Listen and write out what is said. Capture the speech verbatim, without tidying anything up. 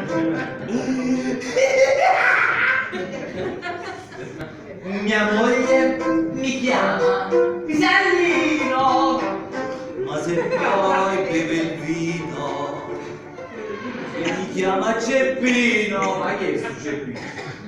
Mia moglie mi chiama Pisellino, ma se poi beve il vino mi chiama Ceppino. Ma che è su Ceppino?